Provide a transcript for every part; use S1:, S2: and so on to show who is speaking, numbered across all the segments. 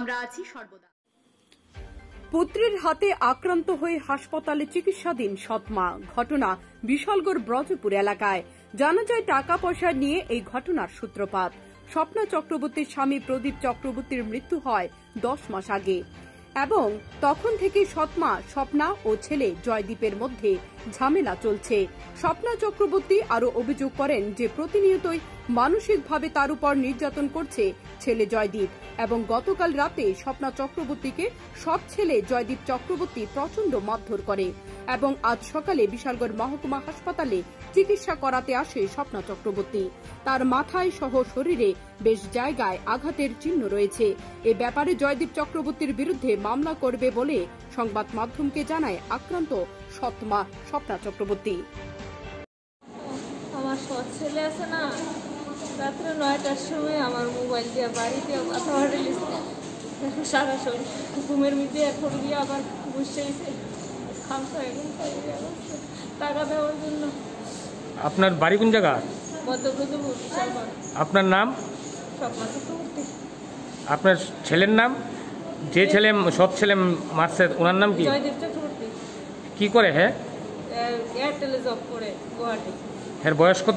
S1: আমরা আছি সর্বদা।
S2: পুত্রের হাতে আক্রান্ত হয়ে হাসপাতালে চিকিৎসাধীন সৎ মা। ঘটনা বিশালগড় ব্রজপুর এলাকায়। জানা যায় টাকা পয়সা নিয়ে এই ঘটনার সূত্রপাত। স্বপ্না চক্রবর্তীর স্বামী প্রদীপ চক্রবর্তীর মৃত্যু হয় 10 মাস আগে এবং তখন থেকে সৎমা স্বপ্না ও ছেলে জয়দীপের মধ্যে ঝামেলা চলছে। স্বপ্না চক্রবর্তী আরও অভিযোগ করেন যে প্রতিনিয়তই মানসিকভাবে তার উপর নির্যাতন করছে ছেলে জয়দীপ এবং গতকাল রাতে স্বপ্না চক্রবর্তীকে সৎ ছেলে জয়দীপ চক্রবর্তী প্রচন্ড মারধর করে এবং আজ সকালে বিশালগড় মহকুমা হাসপাতালে চিকিৎসা করাতে আসে স্বপ্না চক্রবর্তী। তার মাথায় সহ শরীরে বেশ জায়গায় আঘাতের চিহ্ন রয়েছে। এ ব্যাপারে জয়দীপ চক্রবর্তীর বিরুদ্ধে মামলা করবে বলে সংবাদ মাধ্যমকে জানায় আক্রান্ত সৎমা স্বপ্না চক্রবর্তী।
S3: আমার সৎ ছেলে আছে না, রাত্রে 9টার সময় আমার মোবাইল দিয়ে বাড়িতে কথা বলেছে, সারা শরীর ঘুমের মধ্যে এখন দিয়ে আবার বসেছে খামসা এখন টাকা দেওয়ার জন্য।
S4: আপনার বাড়ি কোন জায়গা?
S3: মধ্যপ্রদেশ।
S4: আপনার নাম?
S3: স্বপ্না চক্রবর্তী।
S4: আপনার ছেলের নাম? যে ছেলে সৎ ছেলে মারছে ওনার নাম কি?
S3: জয়দীপ চক্রবর্তী।
S4: কি করে? হ্যাঁ,
S3: এয়ারটেলে জব করে গুয়াহাটি।
S4: এর বয়স কত?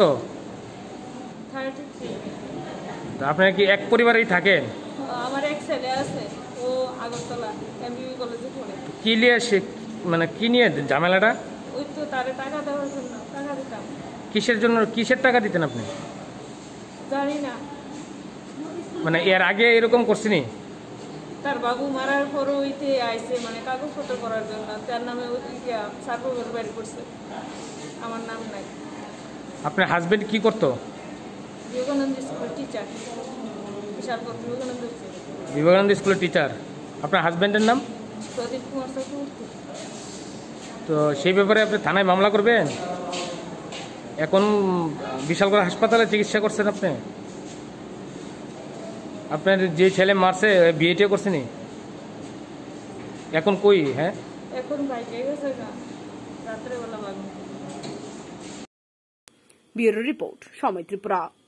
S3: 33।
S4: আপনারা কি এক পরিবারেই থাকেন?
S3: আমার এক ছেলে আছে, ও আগরতলা এমবিবি কলেজে পড়ে।
S4: কি নিয়ে সে মানে কি নিয়ে ঝামেলাটা?
S3: ওই তো তারে টাকা দেওয়ার জন্য টাকা দিতাম।
S4: কিসের জন্য, কিসের টাকা দিতেন আপনি?
S3: জানি না,
S4: মানে এর আগে এরকম করছিনি?
S3: তার বাবু মারার পর ওইতে আইসে মানে কাগজপত্র করার জন্য তার নামে সার্টিফিকেট বের করছে, আমার নাম নাই।
S4: আপনার হাজবেন্ড কি করতো?
S3: বিবেকানন্দ স্কুলের টিচার। বিশালগড়
S4: বিবেকানন্দ স্কুলের টিচার। আপনার হাজবেন্ডের নাম?
S3: প্রদীপ কুমার চক্রবর্তী।
S4: তো সেই ব্যাপারে আপনি থানায় মামলা করবেন? এখন বিশালগড় হাসপাতালে চিকিৎসা করছেন আপনি? আপনার যে ছেলে মারছে বিয়েটা করছেনি? এখন কই? হ্যাঁ,
S3: এখন বাইকে গেছে না, রাত্রেবেলা বাগন।
S2: ব্যুরো রিপোর্ট, সময় ত্রিপুরা।